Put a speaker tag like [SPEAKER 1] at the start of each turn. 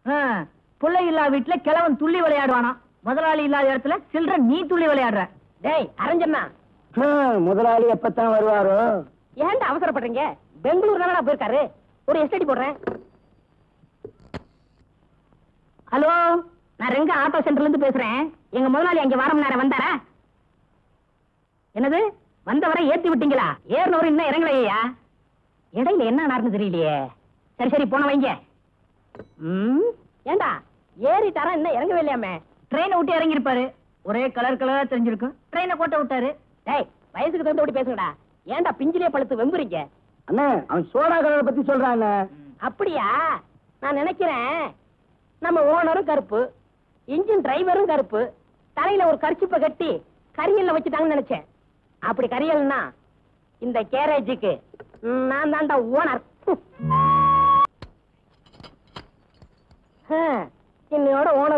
[SPEAKER 1] பிள்ளை இல்லா வீட்டுல கிழவன் துள்ளி விளையாடுவானா, முதலாளி இல்லாத இடத்துல சில்ட்ரன் நீ துள்ளி விளையாடுற. டேய் அரஞ்சண்ணா,
[SPEAKER 2] முதலாளி எப்பத்தான் வருவாரோ?
[SPEAKER 1] ஏன்டா அவசரப்படுறீங்க? பெங்களூர் தானடா போயிருக்காரு. ஒரு எஸ்டடி போடுறேன். ஹலோ, நான் ரெங்க ஆட்டோ சென்டர்ல இருந்து பேசுறேன். எங்க முதலாளி அங்க வாரம் நேரம் வந்தாரா? என்னது, வந்தவரை ஏத்தி விட்டீங்களா? ஏறினவரு இன்னும் இறங்கலையா? இடையில என்ன நடந்து தெரியலையே. சரி சரி போன வைங்க. ஏண்டா ஏறிட்டாரா, இன்னும் இறங்கவே இல்லையாமே? ட்ரெயினை விட்டு இறங்கி இருப்பாரு. ஒரே கலர் கலரா தெரிஞ்சிருக்கும். ட்ரெயினை கோட்டை விட்டாரு. டேய் வயசுக்கு தகுந்த விட்டு பேசுங்கடா. ஏன்டா பிஞ்சிலே பழுத்து வெம்புறீங்க?
[SPEAKER 2] அண்ணே, அவன் சோடா கலரை பத்தி சொல்றான்.
[SPEAKER 1] அப்படியா? நான் நினைக்கிறேன் நம்ம ஓனரும் கருப்பு, இன்ஜின் டிரைவரும் கருப்பு, தலையில ஒரு கர்ச்சிப்பை கட்டி கரியல்ல வச்சுட்டாங்கன்னு நினைச்சேன். அப்படி கரியல்னா இந்த கேரேஜுக்கு நான் தான்டா ஓனர். இன்னையோட ஓனர்